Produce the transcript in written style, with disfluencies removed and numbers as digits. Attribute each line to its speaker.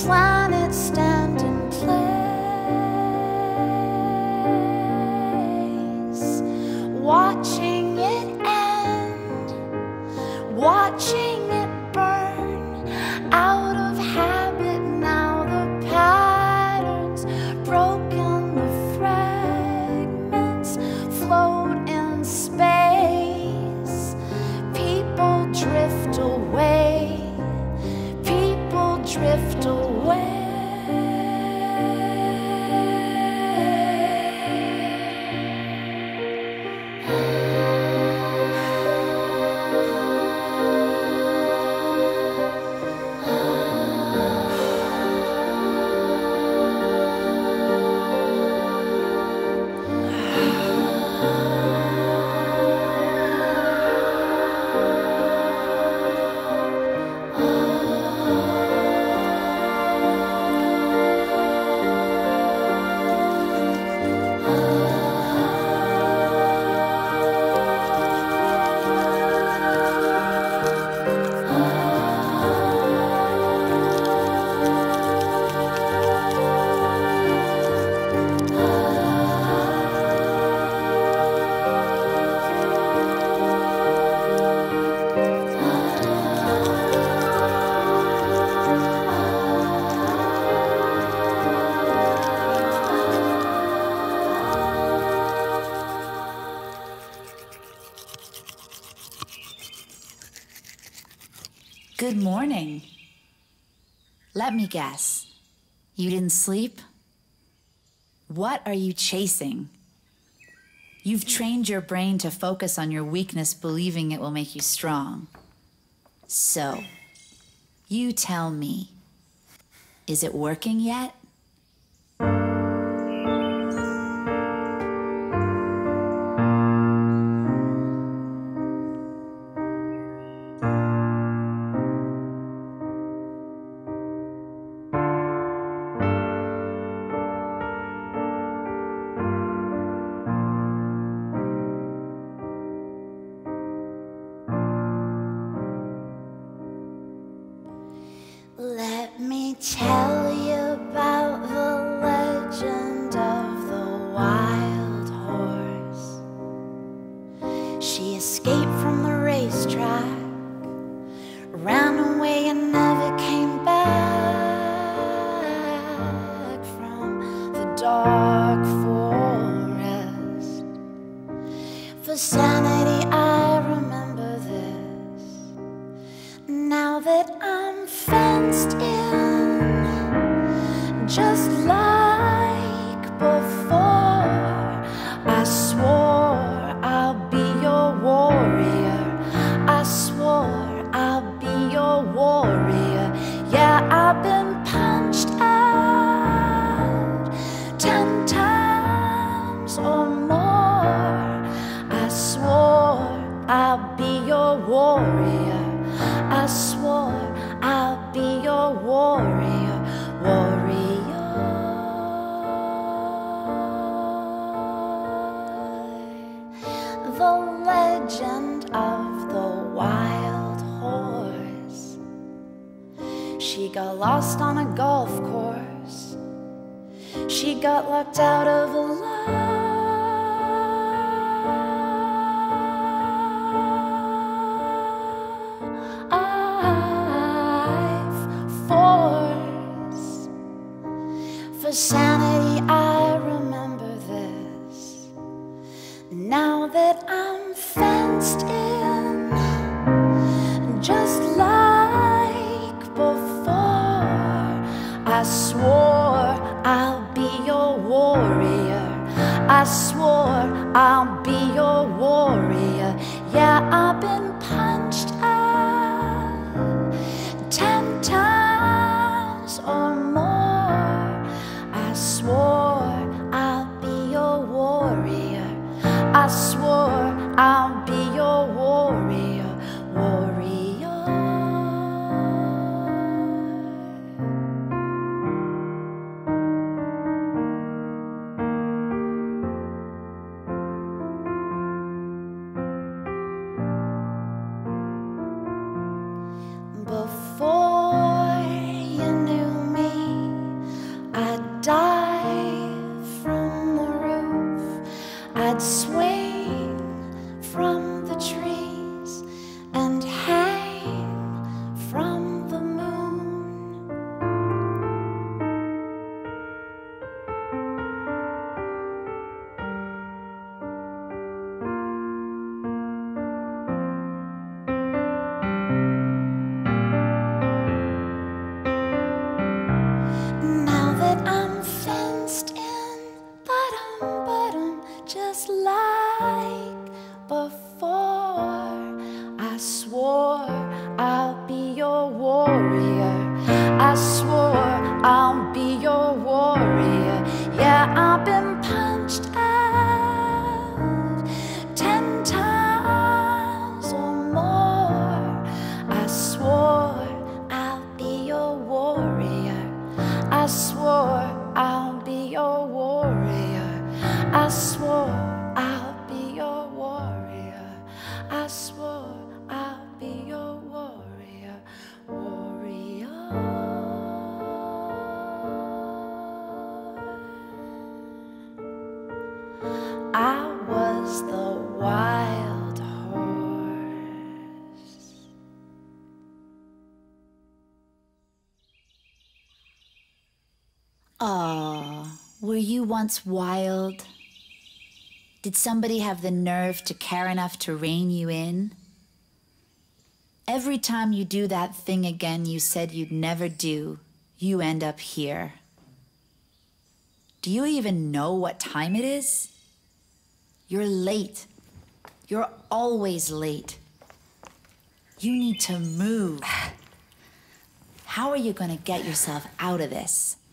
Speaker 1: planet stand in place, watching it end, watching it burn out of habit. Now the patterns broken, the fragments float in space. People drift away, people drift away.
Speaker 2: Good morning. Let me guess. You didn't sleep? What are you chasing? You've trained your brain to focus on your weakness, believing it will make you strong. So, you tell me, is it working yet?
Speaker 1: Let me tell you about the legend of the wild horse. She escaped from the racetrack, ran away and never came back from the dark forest. For sanity, I remember this. Now that I'm fenced in, just like before, I swore I'll be your warrior. I swore I'll be your warrior. Yeah, I've been punched out 10 times or more. I swore I'll be your warrior. I swore I'll be your warrior, warrior. The legend of the wild horse. She got lost on a golf course. She got locked out of a life force. For sanity, I remember this. Now that I'm fenced in, just like before, I swore I'll be your warrior. I swore I'll be your warrior. Yeah, I've been punched out 10 times or more. I swore I'll be your warrior. I swore I'll be your warrior, warrior.
Speaker 2: Aw, were you once wild? Did somebody have the nerve to care enough to rein you in? Every time you do that thing again you said you'd never do, you end up here. Do you even know what time it is? You're late. You're always late. You need to move. How are you going to get yourself out of this?